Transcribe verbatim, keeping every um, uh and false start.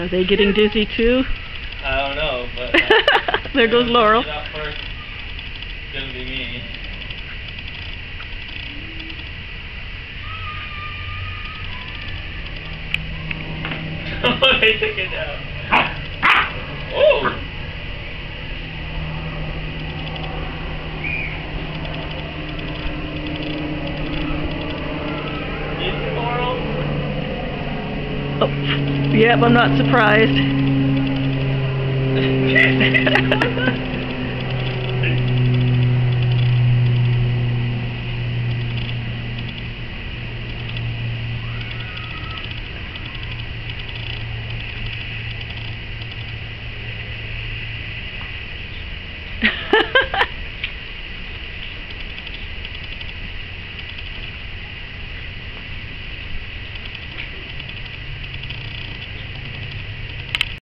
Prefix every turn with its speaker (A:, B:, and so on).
A: Are they getting dizzy too?
B: I don't know, but uh,
A: there goes Laurel.
B: Get up first. It's gonna be me. Oh, they took it down. Oh!
A: Oh, yep, I'm not surprised.